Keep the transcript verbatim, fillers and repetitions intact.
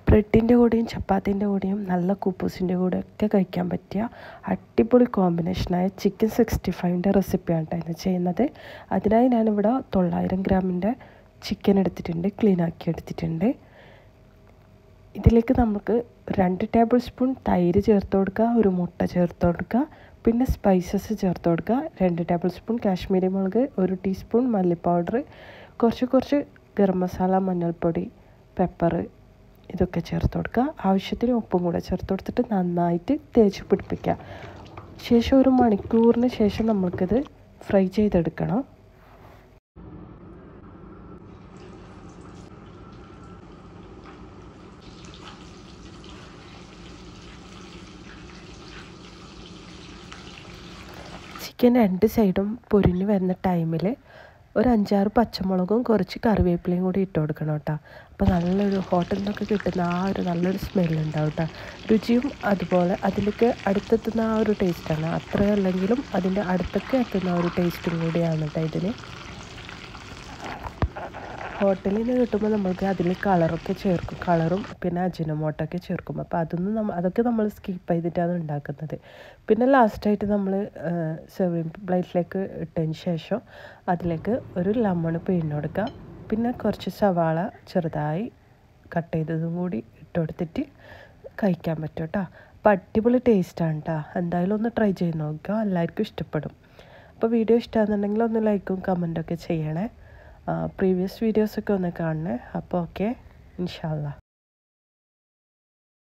ബ്രെഡിൻ്റെ കൂടെയും ചപ്പാത്തിൻ്റെ കൂടെയും നല്ല കുബൂസിൻ്റെ കൂടെയൊക്കെ കഴിക്കാൻ പറ്റിയ അടിപൊളി കോമ്പിനേഷനായ ചിക്കൻ സിക്സ്റ്റി ഫൈവിൻ്റെ റെസിപ്പിയാണ് കേട്ടോ ഇന്ന് ചെയ്യുന്നത്. അതിനായി ഞാനിവിടെ തൊള്ളായിരം ഗ്രാമിൻ്റെ ചിക്കൻ എടുത്തിട്ടുണ്ട്, ക്ലീൻ ആക്കി എടുത്തിട്ടുണ്ട്. ഇതിലേക്ക് നമുക്ക് രണ്ട് ടേബിൾ സ്പൂൺ തൈര് ചേർത്ത് കൊടുക്കുക, ഒരു മുട്ട ചേർത്ത് കൊടുക്കുക, പിന്നെ സ്പൈസസ് ചേർത്ത് കൊടുക്കുക. രണ്ട് ടേബിൾ സ്പൂൺ കാശ്മീരി മുളക്, ഒരു ടീസ്പൂൺ മല്ലി പൗഡർ, കുറച്ച് കുറച്ച് ഗരം മസാല, മഞ്ഞൾപ്പൊടി, പെപ്പർ ഇതൊക്കെ ചേർത്ത് കൊടുക്കുക. ആവശ്യത്തിന് ഉപ്പും കൂടെ ചേർത്ത് കൊടുത്തിട്ട് നന്നായിട്ട് തേച്ച് പിടിപ്പിക്കുക. ശേഷം ഒരു മണിക്കൂറിന് ശേഷം നമുക്കിത് ഫ്രൈ ചെയ്തെടുക്കണം. ചിക്കൻ രണ്ട് സൈഡും പൊരിഞ്ഞ് വരുന്ന ടൈമിൽ ഒരു അഞ്ചാറ് പച്ചമുളകും കുറച്ച് കറിവേപ്പിലയും കൂടി ഇട്ട് കൊടുക്കണം കേട്ടോ. അപ്പോൾ നല്ലൊരു ഹോട്ടലിൽ നിന്നൊക്കെ കിട്ടുന്ന ആ ഒരു നല്ലൊരു സ്മെല്ലുണ്ടാവും കേട്ടോ. രുചിയും അതുപോലെ അതിലേക്ക് അടുത്തെത്തുന്ന ആ ഒരു ടേസ്റ്റാണ്. അത്രയല്ലെങ്കിലും അതിൻ്റെ അടുത്തൊക്കെ എത്തുന്ന ഒരു ടേസ്റ്റും കൂടിയാണ് കേട്ടോ ഇതിന്. ഹോട്ടലിൽ നിന്ന് കിട്ടുമ്പോൾ നമ്മൾക്ക് അതിൽ കളറൊക്കെ ചേർക്കും, കളറും പിന്നെ അജിനോമോട്ടൊക്കെ ചേർക്കും. അപ്പോൾ അതൊന്നും നമ്മൾ അതൊക്കെ നമ്മൾ സ്കിപ്പ് ചെയ്തിട്ടാണ് ഉണ്ടാക്കുന്നത്. പിന്നെ ലാസ്റ്റായിട്ട് നമ്മൾ സെർവിങ് പ്ലേറ്റിലേക്ക് ഇട്ടതിന് ശേഷം അതിലേക്ക് ഒരു ലെമൺ പിഴിഞ്ഞ് കൊടുക്കുക. പിന്നെ കുറച്ച് സവാള ചെറുതായി കട്ട് ചെയ്തതും കൂടി ഇട്ട് കൊടുത്തിട്ട് കഴിക്കാൻ പറ്റും കേട്ടോ. അപ്പോൾ അടിപൊളി ടേസ്റ്റാണ് കേട്ടോ. എന്തായാലും ഒന്ന് ട്രൈ ചെയ്ത് നോക്കുക, എല്ലാവർക്കും ഇഷ്ടപ്പെടും. അപ്പോൾ വീഡിയോ ഇഷ്ടമാണെന്നുണ്ടെങ്കിൽ ഒന്ന് ലൈക്കും കമൻറ്റൊക്കെ ചെയ്യണേ. പ്രീവിയസ് വീഡിയോസൊക്കെ ഒന്ന് കാണണേ. അപ്പോൾ ഓക്കെ, ഇൻഷാ അല്ലാ.